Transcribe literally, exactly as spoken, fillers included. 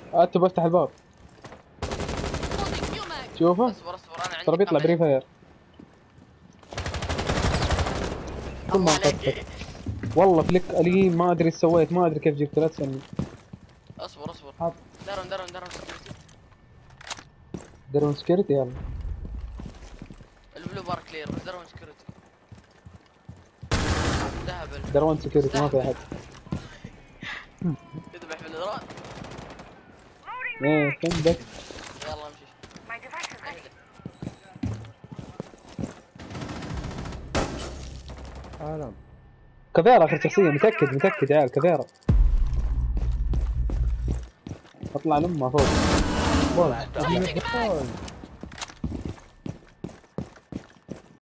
انت بفتح الباب شوفه اصبر اصبر انا عندي ترى بيطلع بري فاير كل ما انقذتك. والله فليك اليم ما ادري ايش سويت، ما ادري كيف جبت، لا تسألني. اصبر اصبر حاط درون درون درون سكيورتي. درون سكيورتي. يلا البلو بار كلير بس درون سكيورتي. ذهب ال- درون سكيورتي ما في احد. يذبح في الدرون. ايه عندك يلا امشي. اهدى. عالم. كافيرا اخر شخصية، متأكد متأكد يا عيال كافيرا. اطلع لما فوق. طيب.